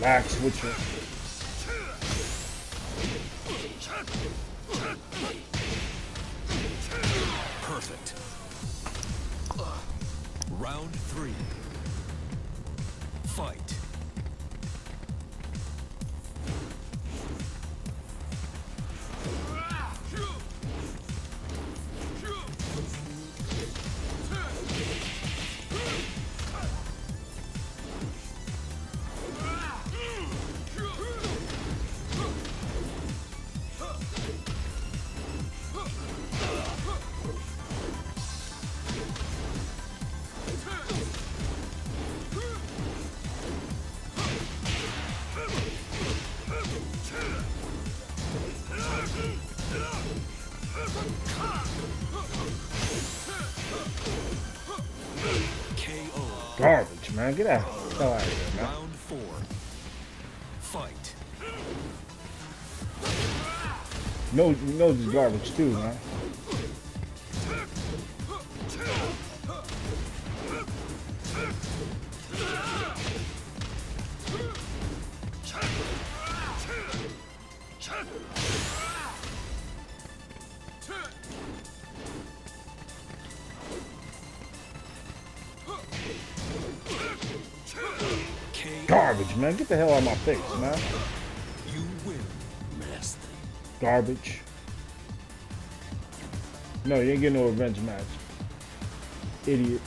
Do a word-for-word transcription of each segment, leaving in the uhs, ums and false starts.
Axe switcher. Perfect. Round three. Fight. Garbage, man. Get out. Get out of here, man. Round four. Fight. No, you know this garbage too, man. Garbage, man. Get the hell out of my face, man. You win, master. Garbage. No, you ain't getting no revenge match. Idiot.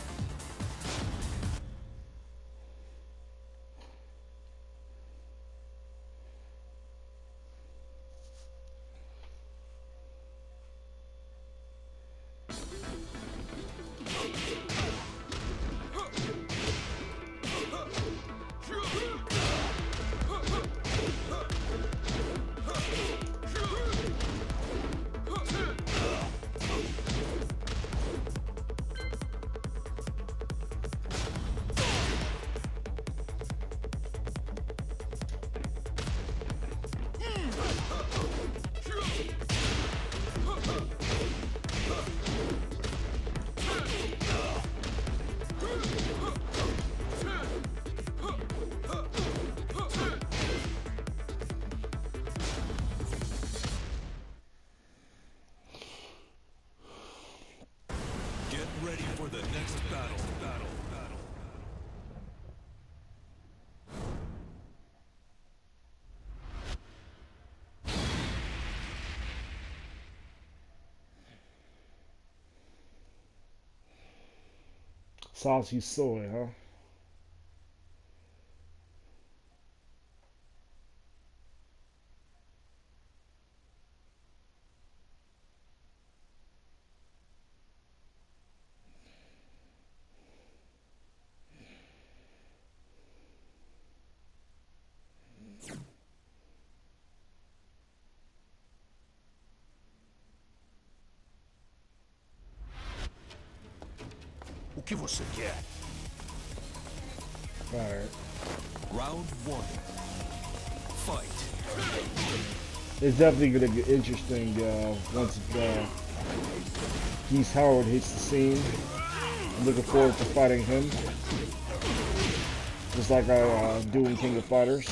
Ready for the next battle, battle, battle. Saucy soy, huh? O que você quer? Alright. Round one. Fight. It's definitely gonna get interesting uh, once uh, Geese Howard hits the scene. I'm looking forward to fighting him. Just like I uh, do in King of Fighters.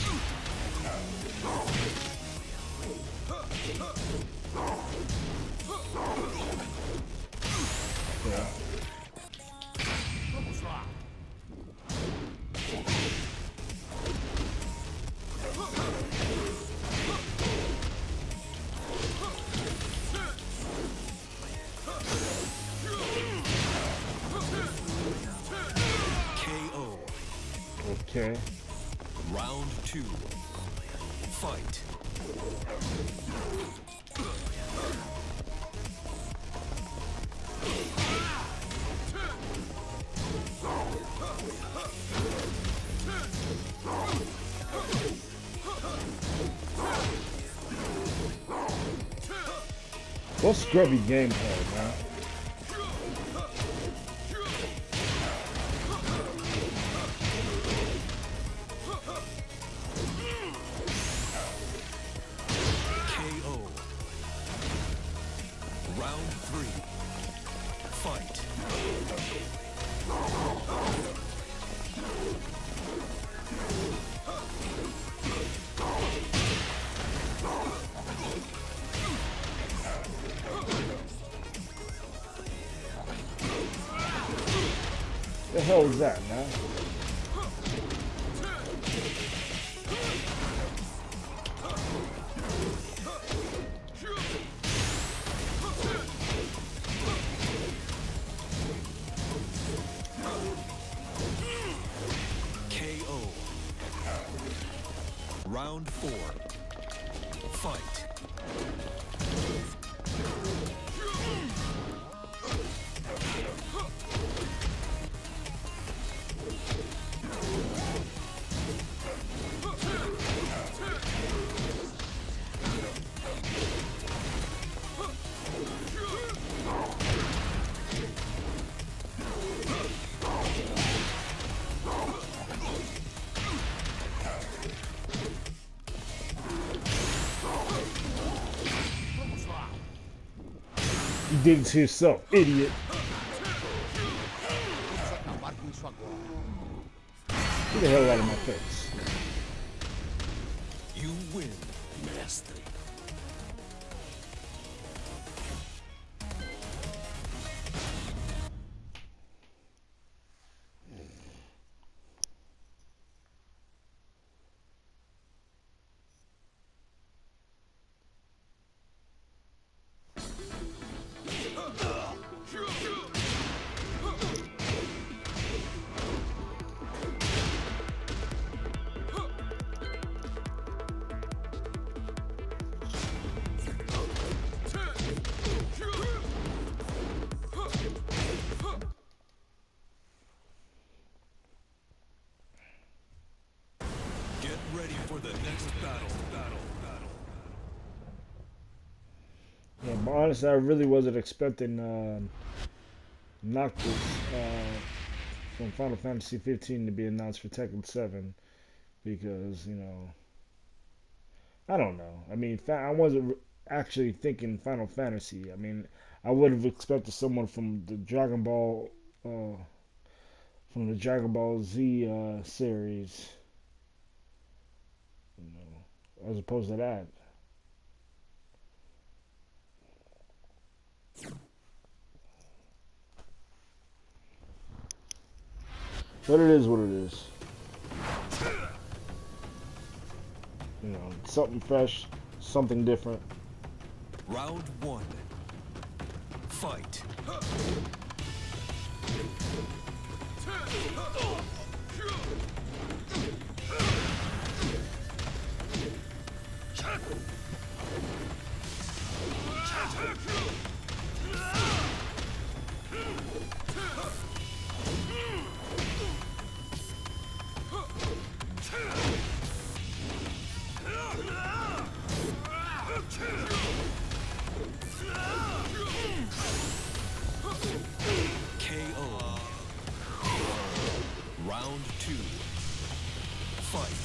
Yeah. Okay. Round two. Fight. What scrubby gameplay, man? Round three. Fight. The hell is that, man? K O. Round four. Fight. You did it to yourself, idiot. Get the hell out of my face. You win, master. Get ready for the next battle. Battle. Battle. Yeah, but honestly, I really wasn't expecting um, Noctis uh, from Final Fantasy fifteen to be announced for Tekken seven because, you know, I don't know. I mean, I wasn't actually thinking Final Fantasy. I mean, I would have expected someone from the Dragon Ball, uh, from the Dragon Ball Z uh, series, you know, as opposed to that. But it is what it is. You know, something fresh, something different. Round one. Fight. K O. Round two. Fight.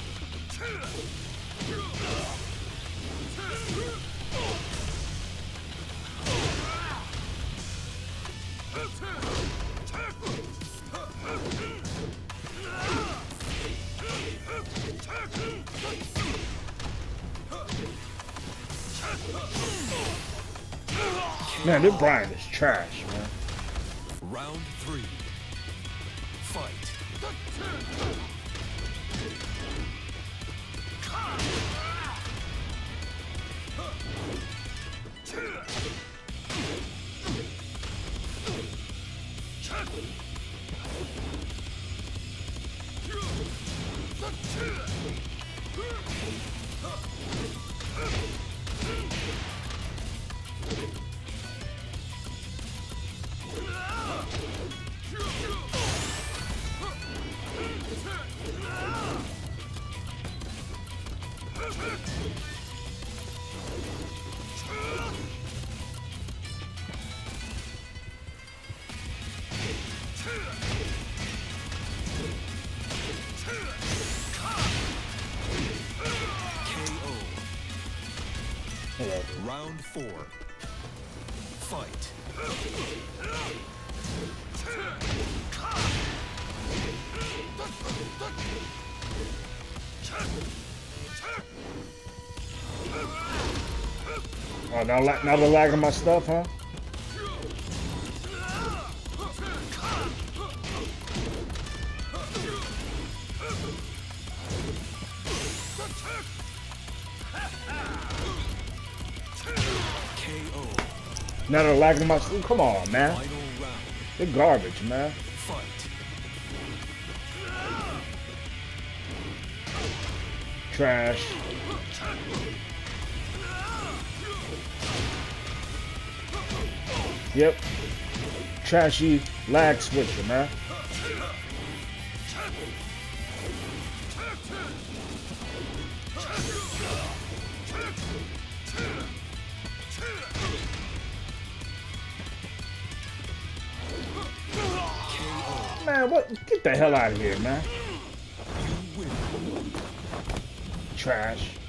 Man, this Brian is trash, man. Round three. Fight. Round four. Fight. Oh, now, la now they're lagging my stuff, huh? Now they're lagging my sleep. Come on, man. Final round. They're garbage, man. Fight. Trash. Yep. Trashy lag switcher, man. Man, what? Get the hell out of here, man. Trash.